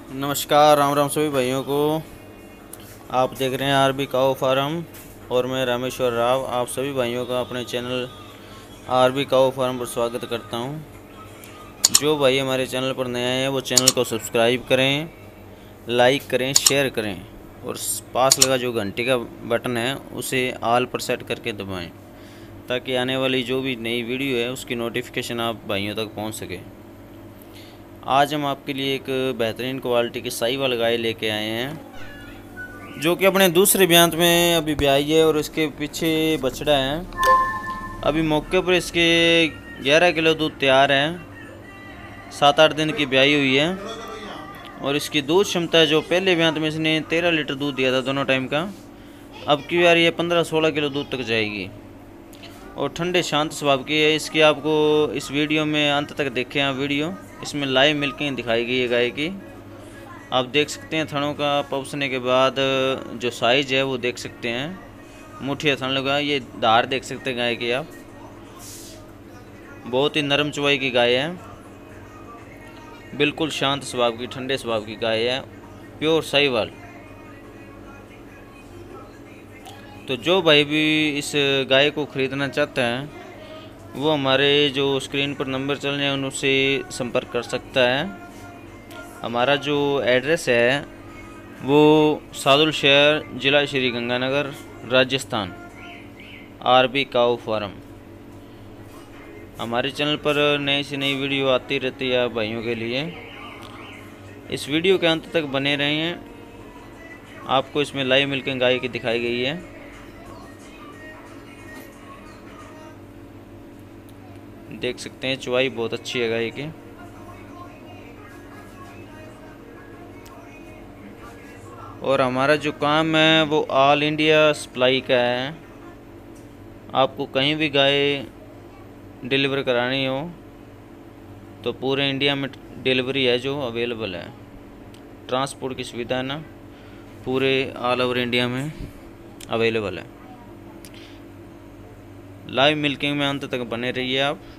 नमस्कार, राम राम सभी भाइयों को। आप देख रहे हैं आरबी काऊ फार्म और मैं रामेश्वर राव आप सभी भाइयों का अपने चैनल आरबी काऊ फार्म पर स्वागत करता हूं। जो भाई हमारे चैनल पर नए हैं वो चैनल को सब्सक्राइब करें, लाइक करें, शेयर करें और पास लगा जो घंटी का बटन है उसे ऑल पर सेट करके दबाएं ताकि आने वाली जो भी नई वीडियो है उसकी नोटिफिकेशन आप भाइयों तक पहुँच सके। आज हम आपके लिए एक बेहतरीन क्वालिटी की साहीवाल गाय लेके आए हैं जो कि अपने दूसरे ब्यांत में अभी ब्याई है और इसके पीछे बछड़ा है। अभी मौके पर इसके 11 किलो दूध तैयार है। 7-8 दिन की ब्याई हुई है और इसकी दूध क्षमता जो पहले ब्यांत में इसने 13 लीटर दूध दिया था दोनों टाइम का, अब की बार ये 15-16 किलो दूध तक जाएगी और ठंडे शांत स्वभाव की है। इसकी आपको इस वीडियो में अंत तक देखें आप वीडियो, इसमें लाइव मिल्किंग दिखाई गई है गाय की। आप देख सकते हैं थनों का पवसने के बाद जो साइज है वो देख सकते हैं। मुठिया थन लगा, ये धार देख सकते हैं गाय की आप। बहुत ही नरम चुवाई की गाय है, बिल्कुल शांत स्वभाव की, ठंडे स्वभाव की गाय है, प्योर साहीवाल। तो जो भाई भी इस गाय को ख़रीदना चाहते हैं वो हमारे जो स्क्रीन पर नंबर चल रहे हैं उनसे संपर्क कर सकता है। हमारा जो एड्रेस है वो सादुल शहर, ज़िला Sri Ganganagar, Rajasthan, RB cow farm. हमारे चैनल पर नई से नई वीडियो आती रहती है आप भाइयों के लिए। इस वीडियो के अंत तक बने रहें, आपको इसमें लाइव मिल्किंग गाय की दिखाई गई है। देख सकते हैं चुवाई बहुत अच्छी है गाय की। और हमारा जो काम है वो ऑल इंडिया सप्लाई का है। आपको कहीं भी गाय डिलीवर करानी हो तो पूरे इंडिया में डिलीवरी है जो अवेलेबल है। ट्रांसपोर्ट की सुविधा है ना, पूरे ऑल ओवर इंडिया में अवेलेबल है। लाइव मिल्किंग में अंत तक बने रहिए आप।